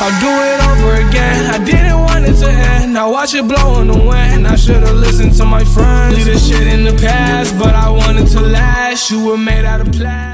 I'll do it over again. I didn't want it to end. Now watch it blow in the wind. I should've listened to my friends. Leave this shit in the past, but I wanted to last. You were made out of plastic.